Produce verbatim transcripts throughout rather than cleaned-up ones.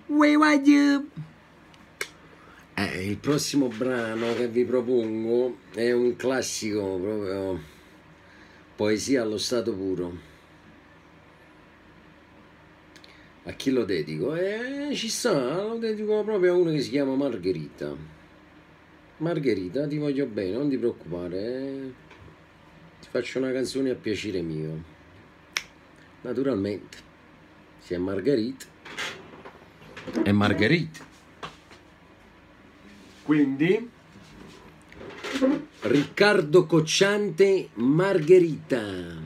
Where are you? Eh, il prossimo brano che vi propongo è un classico, proprio poesia allo stato puro. A chi lo dedico? Eh, ci sta, lo dedico proprio a uno che si chiama Margherita. Margherita, ti voglio bene, non ti preoccupare, eh. Ti faccio una canzone a piacere mio. Naturalmente, si è Margherita. È Margherita. Quindi Riccardo Cocciante, Margherita.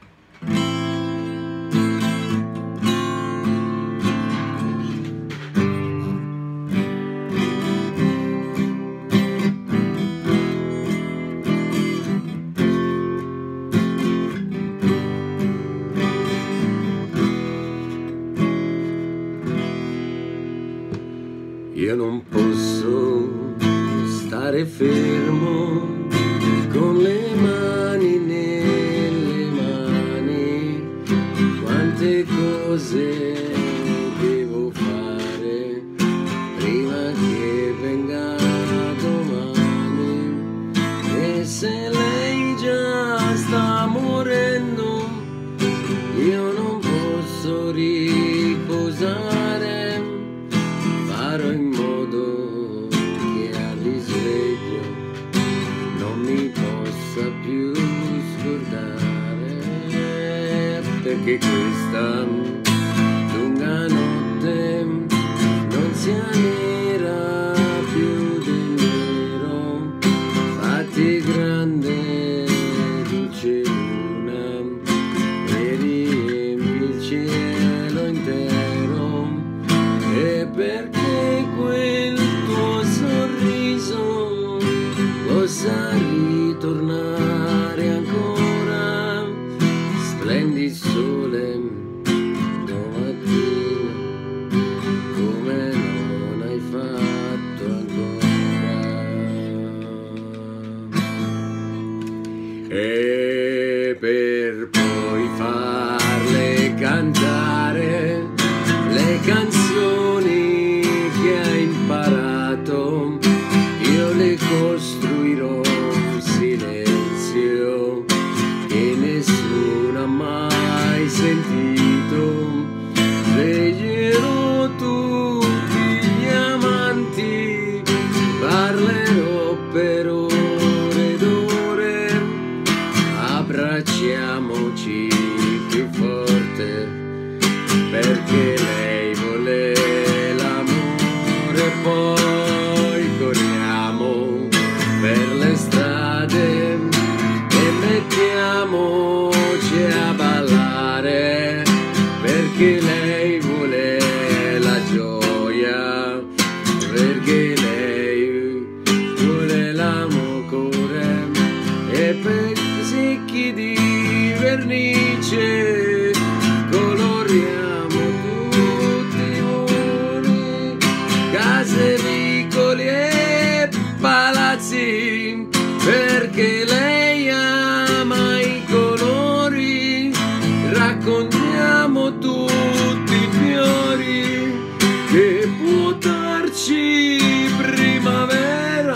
Io non posso stare fermo con le mani nelle mani, quante cose devo fare prima che venga domani, e se lei già sta morendo io non posso riposare, farò in modo che al risveglio non mi possa più scordare, perché questa lunga notte non sia nera più del nero, fatti grande luce luna e riempi il cielo intero, e perché quel tuo sorriso possa ritornare ancora, splendi il sole domattina come non hai fatto ancora, e per poi farle cantare le canzoni che hai imparato, io le costruirò un silenzio che nessuno ha mai sentito, sveglierò tutti gli amanti, parlerò per ore ed ore, abbracciamoci più forte, perché lei vuole l'amore, poi corriamo per le strade e mettiamoci a ballare, perché lei vuole la gioia, perché lei vuole l'amore, e per secchi di vernice coloriamo tutti i muri, case, vicoli e palazzi, perché lei ama i colori, raccontiamo tutti i fiori, che può darci primavera,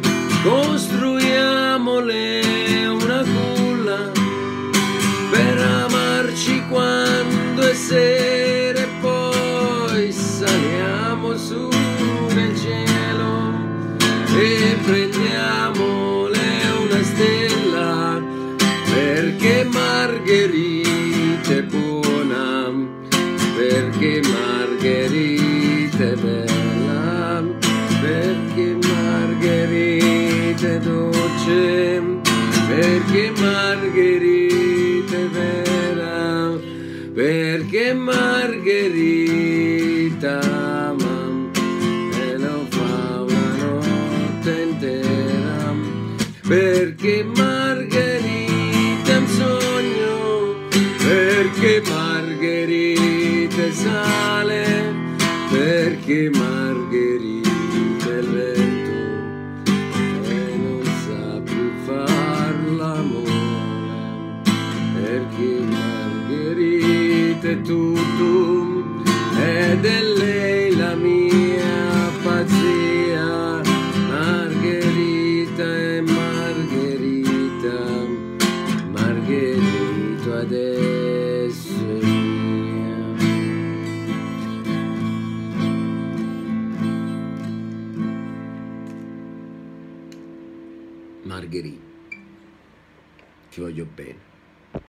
costruiamole una culla per amarci quando è sera, e poi saliamo su nel cielo e prendiamole una stella, perché Margherita è buona, perché Margherita è bella, perché Margherita è dolce, perché Margherita è vera, perché Margherita ama e lo fa una notte intera, perché Margherita è un sogno, perché Margherita è sale, perché Margherita è vento e non sa più far l'amore, perché Margherita è tutto ed è lei la Margherita, ti voglio bene.